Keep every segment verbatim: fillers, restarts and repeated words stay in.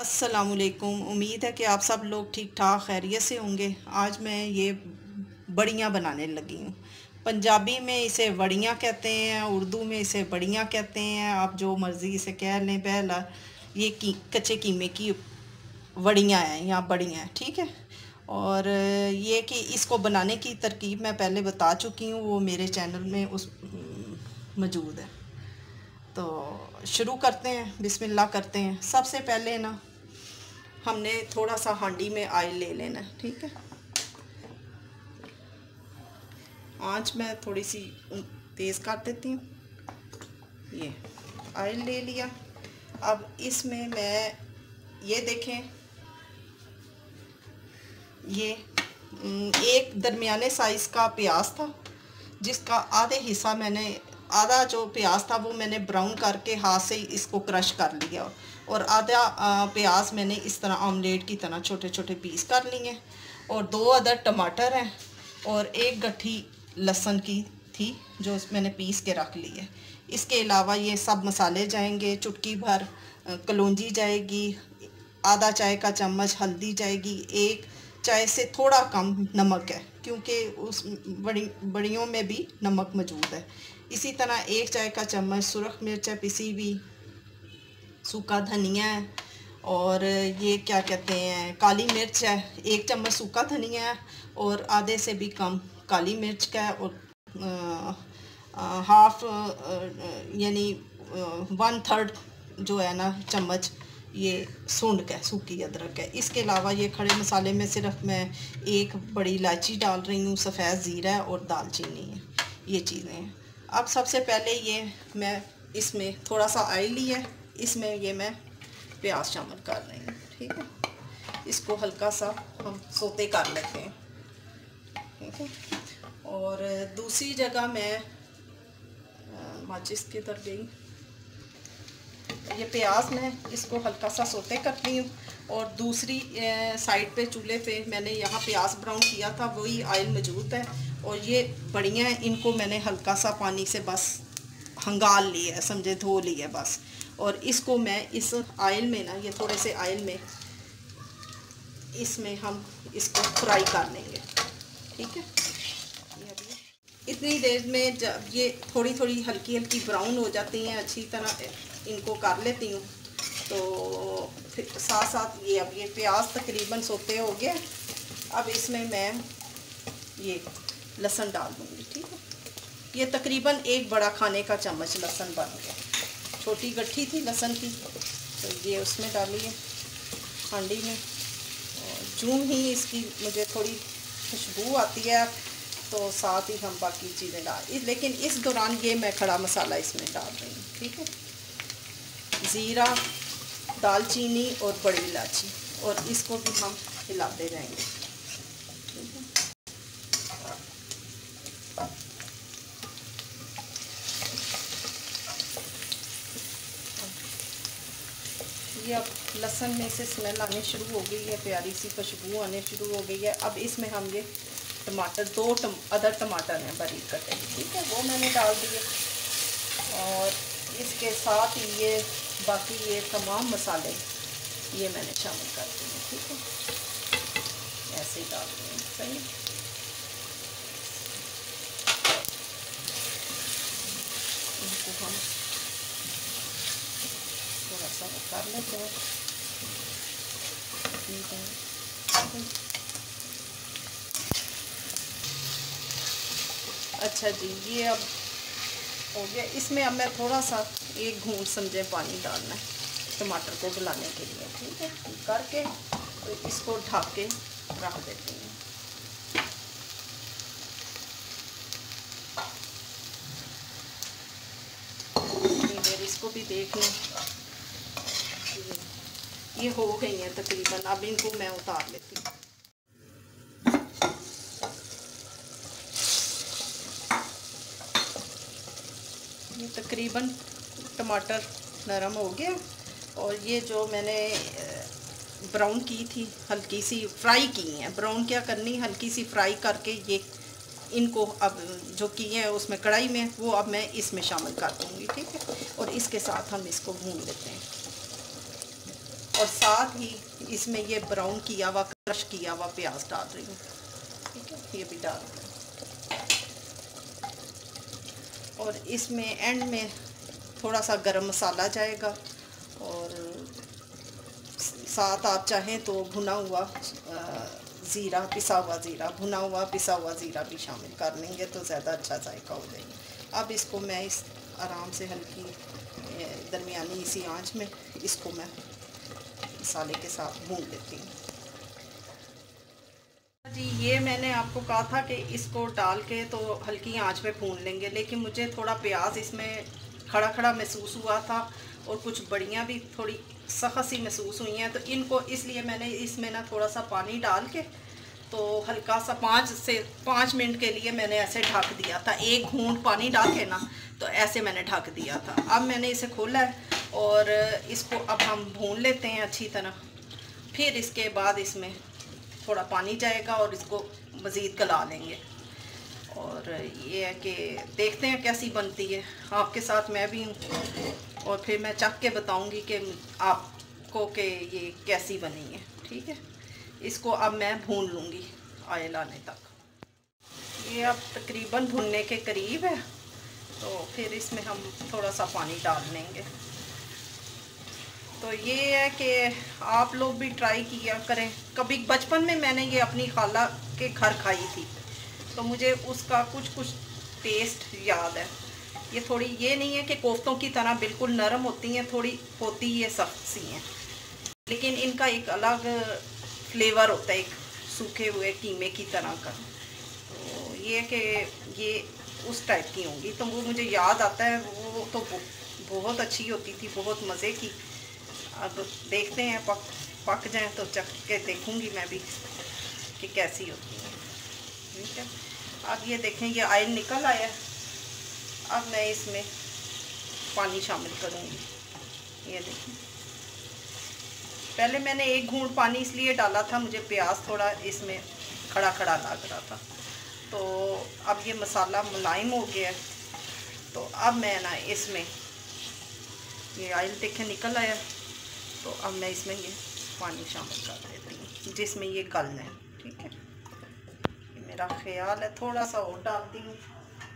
अस्सलामुअलैकुम। उम्मीद है कि आप सब लोग ठीक ठाक खैरियत से होंगे। आज मैं ये बड़ियाँ बनाने लगी हूँ। पंजाबी में इसे वड़ियाँ कहते हैं, उर्दू में इसे बड़ियाँ कहते हैं, आप जो मर्ज़ी इसे कह लें। पहला ये की कच्चे कीमे की वड़ियाँ हैं या बड़ियाँ हैं, ठीक है। और ये कि इसको बनाने की तरकीब मैं पहले बता चुकी हूँ, वो मेरे चैनल में उस मौजूद है। तो शुरू करते हैं, बिस्मिल्लाह करते हैं। सबसे पहले ना हमने थोड़ा सा हांडी में ऑयल ले लेना है, ठीक है। आंच मैं थोड़ी सी तेज़ कर देती हूँ। ये ऑयल ले लिया। अब इसमें मैं ये देखें, ये एक दरमियाने साइज़ का प्याज था, जिसका आधे हिस्सा मैंने आधा जो प्याज था वो मैंने ब्राउन करके हाथ से इसको क्रश कर लिया, और आधा प्याज मैंने इस तरह ऑमलेट की तरह छोटे छोटे पीस कर लिए। और दो अदर टमाटर हैं और एक गट्ठी लहसुन की थी जो मैंने पीस के रख ली है। इसके अलावा ये सब मसाले जाएंगे, चुटकी भर कलौंजी जाएगी, आधा चाय का चम्मच हल्दी जाएगी, एक चाय से थोड़ा कम नमक है क्योंकि उस बड़ी बड़ियों में भी नमक मौजूद है। इसी तरह एक चाय का चम्मच सुरख मिर्च है पिसी हुई, सूखा धनिया है, और ये क्या कहते हैं काली मिर्च है, एक चम्मच सूखा धनिया है और आधे से भी कम काली मिर्च का है, और आ, आ, हाफ यानी वन थर्ड जो है ना चम्मच ये सूंड का सूखी अदरक है। इसके अलावा ये खड़े मसाले में सिर्फ मैं एक बड़ी इलायची डाल रही हूँ, सफ़ेद ज़ीरा और दालचीनी है, ये चीज़ें हैं। अब सबसे पहले ये मैं इसमें थोड़ा सा ऑयल लिया, इसमें ये मैं प्याज शामिल कर रही हूँ, ठीक है। इसको हल्का सा हम सोते कर लेते हैं, ठीक है। और दूसरी जगह मैं माचिस की तरफ गई, ये प्याज मैं इसको हल्का सा सोते करती हूँ, और दूसरी साइड पे चूल्हे पे मैंने यहाँ प्याज ब्राउन किया था, वही ऑयल मौजूद है। और ये बड़ियाँ हैं, इनको मैंने हल्का सा पानी से बस हंगाल लिया है, समझे धो लिया बस। और इसको मैं इस ऑयल में ना, ये थोड़े से ऑयल में इसमें हम इसको फ्राई कर लेंगे, ठीक है। इतनी देर में जब ये थोड़ी थोड़ी हल्की हल्की ब्राउन हो जाती हैं, अच्छी तरह इनको कर लेती हूँ, तो फिर साथ साथ ये अब ये प्याज तकरीबन सोते हो गए। अब इसमें मैं ये लहसुन डाल दूँगी, ठीक है। ये तकरीबन एक बड़ा खाने का चम्मच लहसुन बन गया, छोटी गट्ठी थी लहसुन की, तो ये उसमें डाली है हांडी में। और जूं ही इसकी मुझे थोड़ी खुशबू आती है तो साथ ही हम बाकी चीज़ें डाल, लेकिन इस दौरान ये मैं खड़ा मसाला इसमें डाल रही हूँ, ठीक है। ज़ीरा, दालचीनी और बड़ी इलायची, और इसको भी हम हिलाते जाएंगे, ठीक है। ये अब लहसुन में से स्मेल आने शुरू हो गई है, प्यारी सी खुशबू आने शुरू हो गई है। अब इसमें हम ये टमाटर, दो टम, अदर टमाटर हैं बारीक कटे, ठीक है, वो मैंने डाल दिए। और इसके साथ ही ये बाकी ये तमाम मसाले ये मैंने शामिल कर दिए, ठीक है। ऐसे ही डाल दिए, सही। इनको हम थोड़ा सा कर लेते हैं, ठीक है। अच्छा जी, ये अब हो गया। इसमें अब मैं थोड़ा सा एक घूंट समझे पानी डालना है टमाटर को गलाने के लिए, ठीक है। करके तो इसको ढक के रख देती हूँ। इतनी देर इसको भी देख लें, ये हो गई हैं तकरीबन। अब इनको मैं उतार लेती हूँ। ये तकरीबन टमाटर नरम हो गया, और ये जो मैंने ब्राउन की थी, हल्की सी फ्राई की हैं, ब्राउन क्या करनी, हल्की सी फ्राई करके ये इनको अब जो किए हैं उसमें कढ़ाई में, वो अब मैं इसमें शामिल कर दूँगी, ठीक है। और इसके साथ हम इसको भून लेते हैं। और साथ ही इसमें ये ब्राउन किया हुआ, क्रश किया हुआ प्याज डाल रही हूँ। ठीक है, ये भी डाल दें। और इसमें एंड में थोड़ा सा गरम मसाला जाएगा, और साथ आप चाहें तो भुना हुआ ज़ीरा, पिसा हुआ ज़ीरा, भुना हुआ पिसा हुआ ज़ीरा भी शामिल कर लेंगे तो ज़्यादा अच्छा जायका हो जाएगा। अब इसको मैं इस आराम से हल्की दरमियानी इसी आंच में इसको मैं मसाले के साथ भून लेती हूँ। जी, ये मैंने आपको कहा था कि इसको डाल के तो हल्की आंच पे भून लेंगे, लेकिन मुझे थोड़ा प्याज इसमें खड़ा खड़ा महसूस हुआ था और कुछ बड़ियाँ भी थोड़ी सख्त सी महसूस हुई हैं, तो इनको इसलिए मैंने इसमें ना थोड़ा सा पानी डाल के तो हल्का सा पाँच से पाँच मिनट के लिए मैंने ऐसे ढक दिया था। एक घूंट पानी डाल के ना तो ऐसे मैंने ढक दिया था। अब मैंने इसे खोला है और इसको अब हम भून लेते हैं अच्छी तरह। फिर इसके बाद इसमें थोड़ा पानी जाएगा और इसको मज़ीद गला लेंगे। और ये है कि देखते हैं कैसी बनती है, आपके साथ मैं भी हूँ, और फिर मैं चख के बताऊंगी कि आपको कि ये कैसी बनी है। ठीक है, इसको अब मैं भून लूँगी ऑयल आने तक। ये अब तकरीबन भुनने के करीब है, तो फिर इसमें हम थोड़ा सा पानी डाल लेंगे। तो ये है कि आप लोग भी ट्राई किया करें। कभी बचपन में मैंने ये अपनी खाला के घर खाई थी, तो मुझे उसका कुछ कुछ टेस्ट याद है। ये थोड़ी, ये नहीं है कि कोफ्तों की तरह बिल्कुल नरम होती हैं, थोड़ी होती ये सख्त सी हैं, लेकिन इनका एक अलग फ्लेवर होता है, एक सूखे हुए कीमे की तरह का। तो ये कि ये उस टाइप की होंगी, तो वो मुझे याद आता है, वो तो बहुत अच्छी होती थी, बहुत मज़े की। अब देखते हैं पक पक जाए तो चख के देखूँगी मैं भी कि कैसी होती है। ठीक है, अब ये देखें ये ऑयल निकल आया। अब मैं इसमें पानी शामिल करूँगी। ये देखें, पहले मैंने एक घूंट पानी इसलिए डाला था, मुझे प्याज थोड़ा इसमें खड़ा खड़ा लग रहा था। तो अब ये मसाला मुलायम हो गया है, तो अब मैं ना इसमें ये ऑयल देखें निकल आया, तो अब मैं इसमें ये पानी शामिल कर देती हूँ जिसमें ये गलना है। ठीक है, ये मेरा ख्याल है, थोड़ा सा और डालती हूँ।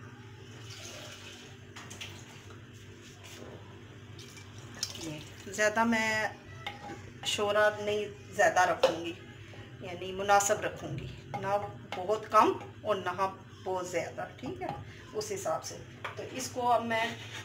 ज़्यादा मैं शोरा नहीं ज़्यादा रखूँगी, यानी मुनासिब रखूँगी, ना बहुत कम और ना बहुत ज़्यादा। ठीक है, उस हिसाब से। तो इसको अब मैं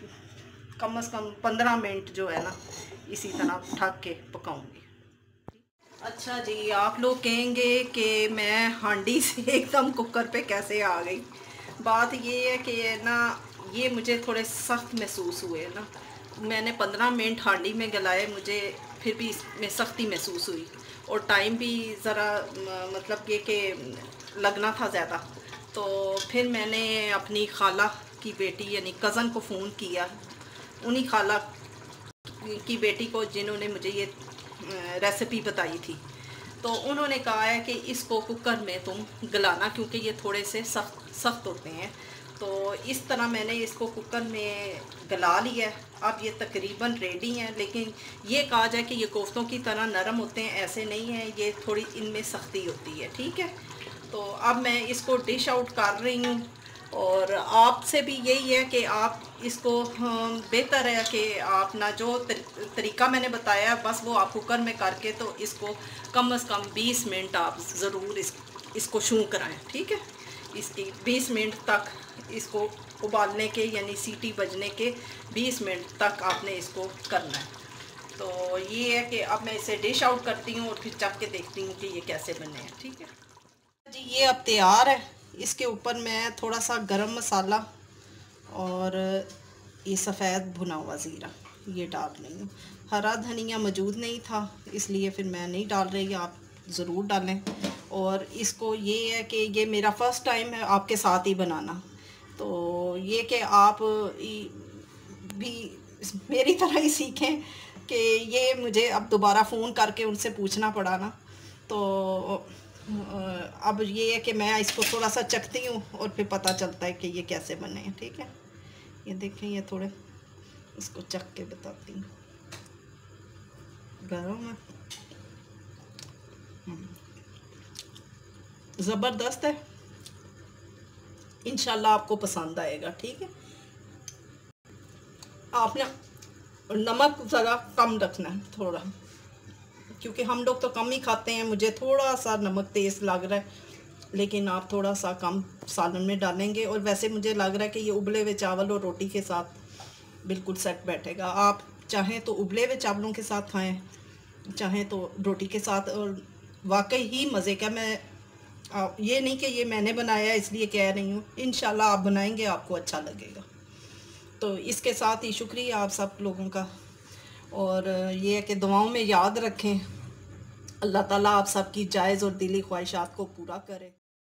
कम से कम पंद्रह मिनट जो है ना इसी तरह ढक के पकाऊंगी। अच्छा जी, आप लोग कहेंगे कि मैं हांडी से एकदम कुकर पे कैसे आ गई। बात ये है कि ना ये मुझे थोड़े सख्त महसूस हुए ना, मैंने पंद्रह मिनट हांडी में गलाए, मुझे फिर भी इसमें सख्ती महसूस हुई, और टाइम भी ज़रा मतलब ये कि लगना था ज़्यादा। तो फिर मैंने अपनी खाला की बेटी यानी कज़न को फ़ोन किया, उन्हीं खाला की बेटी को जिन्होंने मुझे ये रेसिपी बताई थी। तो उन्होंने कहा है कि इसको कुकर में तुम गलाना, क्योंकि ये थोड़े से सख्त सख्त होते हैं। तो इस तरह मैंने इसको कुकर में गला लिया है। अब ये तकरीबन रेडी हैं, लेकिन ये कहा जाए कि ये कोफ्तों की तरह नरम होते हैं, ऐसे नहीं है, ये थोड़ी इनमें सख्ती होती है। ठीक है, तो अब मैं इसको डिश आउट कर रही हूँ, और आपसे भी यही है कि आप इसको बेहतर है कि आप ना जो तरीका मैंने बताया बस वो आप कुकर में करके तो इसको कम से कम बीस मिनट आप ज़रूर इस इसको शूं कराएं। ठीक है, इसकी बीस मिनट तक इसको उबालने के यानी सीटी बजने के बीस मिनट तक आपने इसको करना है। तो ये है कि अब मैं इसे डिश आउट करती हूँ और फिर चख के देखती हूँ कि ये कैसे बने हैं। ठीक है जी, ये अब तैयार है। इसके ऊपर मैं थोड़ा सा गरम मसाला और ये सफ़ेद भुना हुआ ज़ीरा ये डाल रही हूँ। हरा धनिया मौजूद नहीं था इसलिए फिर मैं नहीं डाल रही, आप ज़रूर डालें। और इसको ये है कि ये मेरा फ़र्स्ट टाइम है आपके साथ ही बनाना, तो ये कि आप भी मेरी तरह ही सीखें कि ये मुझे अब दोबारा फ़ोन करके उनसे पूछना पड़ा ना। तो अब ये है कि मैं इसको थोड़ा सा चखती हूँ और फिर पता चलता है कि ये कैसे बने हैं। ठीक है, ये देखें, ये थोड़े इसको चख के बताती हूँ। गरम है, ज़बरदस्त है। इंशाल्लाह आपको पसंद आएगा। ठीक है, आपने नमक ज़रा कम रखना है थोड़ा, क्योंकि हम लोग तो कम ही खाते हैं। मुझे थोड़ा सा नमक तेज़ लग रहा है, लेकिन आप थोड़ा सा कम सालन में डालेंगे। और वैसे मुझे लग रहा है कि ये उबले हुए चावल और रोटी के साथ बिल्कुल सेट बैठेगा। आप चाहें तो उबले हुए चावलों के साथ खाएं, चाहें तो रोटी के साथ। और वाकई ही मज़े का। मैं आ, ये नहीं कि ये मैंने बनाया इसलिए कह रही हूँ, इंशाल्लाह आप बनाएंगे आपको अच्छा लगेगा। तो इसके साथ ही शुक्रिया आप सब लोगों का। और ये है कि दुआओं में याद रखें। अल्लाह ताला आप सबकी जायज़ और दिली ख्वाहिशात को पूरा करे।